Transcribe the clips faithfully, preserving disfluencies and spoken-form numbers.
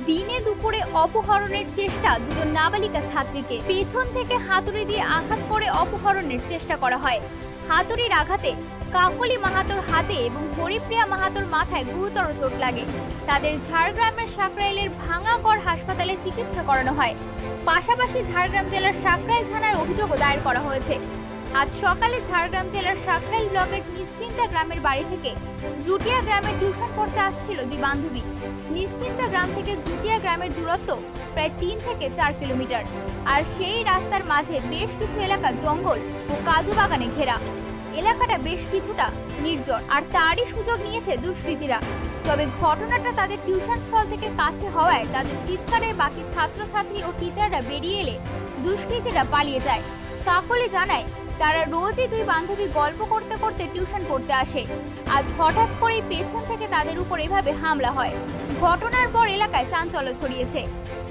দিনে দুপুরে অপহরণের চেষ্টা দুজন নাবালিকা ছাত্রীকে পেছন থেকে হাতুড়ি দিয়ে আঘাত করে অপহরণের চেষ্টা করা হয়। হাতুড়ির আঘাতে কাকলি মাহাতোর হাতে এবং হরিপ্রিয়া মাহাতোর মাথায় গুরুতর চোট লাগে। তাদের ঝাড়গ্রামের সাকরাইলের ভাঙাগড় হাসপাতালে চিকিৎসা করানো হয়। পাশাপাশি ঝাড়গ্রাম জেলার সাকরাইল থানায় অভিযোগও দায়ের করা হয়েছে। আজ সকালে ঝাড়গ্রাম জেলার সাকরাইল ব্লকের নিশ্চিন্তা গ্রামের বাড়ি থেকে জুটিয়া গ্রামের টিউশন পড়তে আসছিল দুই বান্ধবী। নিশ্চিন্তা গ্রাম থেকে জুটিয়া গ্রামের দূরত্ব প্রায় তিন থেকে চার কিলোমিটার, আর সেই রাস্তার মাঝে বেশ কিছু এলাকা জঙ্গল ও কাজু বাগানে ঘেরা। এলাকাটা বেশ কিছুটা নির্জন, আর তারই সুযোগ নিয়েছে দুষ্কৃতীরা। তবে ঘটনাটা তাদের টিউশন স্থল থেকে কাছে হওয়ায় তাদের চিৎকারে বাকি ছাত্রছাত্রী ও টিচাররা বেরিয়ে এলে দুষ্কৃতীরা পালিয়ে যায়। কাকলি জানায়, তারা রোজই দুই বান্ধবী গল্প করতে করতে টিউশন পড়তে আসে। আজ হঠাৎ করেই পেছন থেকে তাদের উপর এভাবে হামলা হয়। ঘটনার পর এলাকায় চাঞ্চল্য ছড়িয়েছে।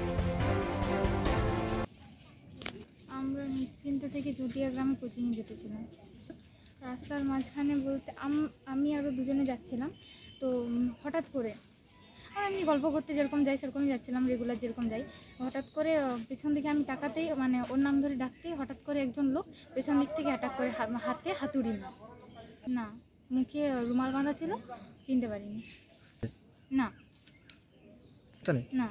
আমরা নিশ্চিন্তা থেকে জুটিয়া গ্রামে কোচিংয়ে যেতেছিলাম। রাস্তার মাঝখানে বলতে আমি আরও দুজনে যাচ্ছিলাম। তো হঠাৎ করে আমি গল্প করতে যেরকম যাই সেরকমই যাচ্ছিলাম, রেগুলার যেরকম যাই। হঠাৎ করে পেছন দিকে আমি তাকাতেই, মানে ওর নাম ধরে ডাকতেই হঠাৎ করে একজন লোক পেছন দিক থেকে অ্যাটাক করে হাতে হাতুড়ি না না মুখে রুমাল বাঁধা ছিল, চিনতে পারিনি। না না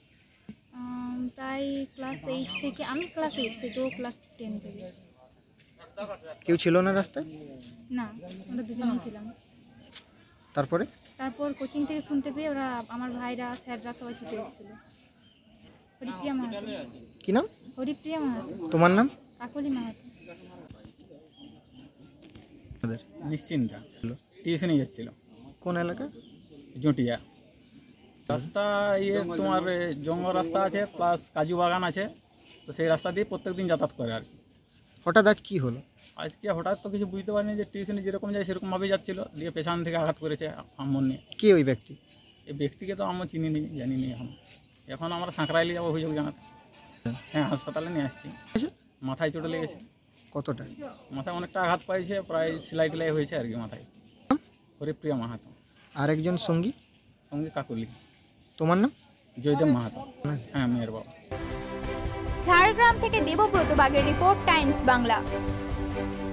তাই ক্লাস এইট থেকে, আমি ক্লাস এইট থেকে, ও ক্লাস টেন থেকে। কেউ ছিল না রাস্তায়? না, আমরা দুজনেই ছিলাম। তারপরে তারপর কোচিং থেকে শুনতে পেয়ে ওরা, আমার ভাইরা স্যাররা সবাই ছুটে এসেছিল। হরিপ্রিয়া মাহাতো। কি নাম? হরিপ্রিয়া মাহাতো। তোমার নাম? কাকলি মাহাতো। নিশ্চিন্তা টিউশনে যাচ্ছিল। কোন এলাকা? জুটিয়া। রাস্তা ইয়ে তোমার জঙ্গল রাস্তা আছে, প্লাস কাজু বাগান আছে, তো সেই রাস্তা দিয়ে প্রত্যেকদিন যাতায়াত করে আর কি। হঠাৎ আজ কি হলো? আজকে হঠাৎ তো কিছু বুঝতে পারিনি, যে টিউশনে যেরকম যায় সেরকমভাবেই যাচ্ছিল, দিয়ে পেছন থেকে আঘাত করেছে আম্মর নিয়ে। কে ওই ব্যক্তি? এই ব্যক্তিকে তো আমরা চিনি নি, জানি নি এখন। এখন আমরা সাঁকরাইলে যাবো অভিযোগ জানাতে। হ্যাঁ, হাসপাতালে নিয়ে আসছি। মাথায় চোট লেগেছে। কতটা? মাথায় অনেকটা আঘাত পাইছে, প্রায় সেলাই টেলাই হয়েছে আর কি মাথায়। হরিপ্রিয়া মাহাতো। আর একজন সঙ্গী? সঙ্গী কাকলি। তোমার নাম? জয়দেব মাহাতো। হ্যাঁ, মেয়ের বাবা। ঝাড়গ্রাম থেকে দেবব্রত বাগের রিপোর্ট, টাইমস বাংলা।